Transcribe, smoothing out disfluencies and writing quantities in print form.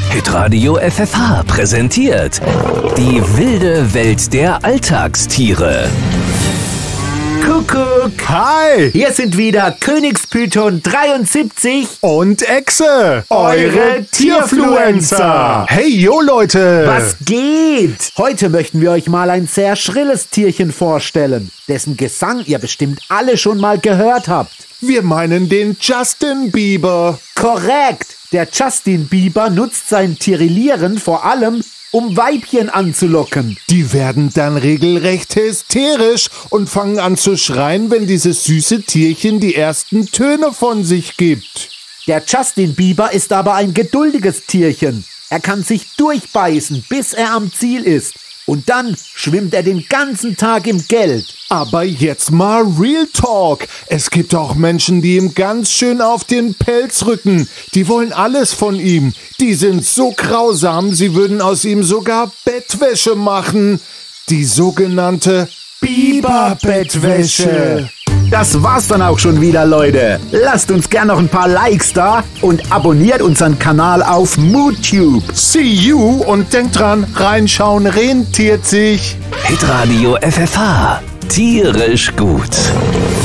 Hitradio FFH präsentiert die wilde Welt der Alltagstiere. Kuckuck! Hi! Hier sind wieder Königspython 73 Und Echse! Eure Tierfluencer! Hey, yo, Leute! Was geht? Heute möchten wir euch mal ein sehr schrilles Tierchen vorstellen, dessen Gesang ihr bestimmt alle schon mal gehört habt. Wir meinen den Justin Bieber. Korrekt! Der Justin Bieber nutzt sein Tirillieren vor allem, um Weibchen anzulocken. Die werden dann regelrecht hysterisch und fangen an zu schreien, wenn dieses süße Tierchen die ersten Töne von sich gibt. Der Justin Bieber ist aber ein geduldiges Tierchen. Er kann sich durchbeißen, bis er am Ziel ist. Und dann schwimmt er den ganzen Tag im Geld. Aber jetzt mal Real Talk. Es gibt auch Menschen, die ihm ganz schön auf den Pelz rücken. Die wollen alles von ihm. Die sind so grausam, sie würden aus ihm sogar Bettwäsche machen. Die sogenannte Biber-Bettwäsche. Das war's dann auch schon wieder, Leute. Lasst uns gern noch ein paar Likes da und abonniert unseren Kanal auf MoodTube. See you und denkt dran, reinschauen rentiert sich. Hitradio FFH. Tierisch gut.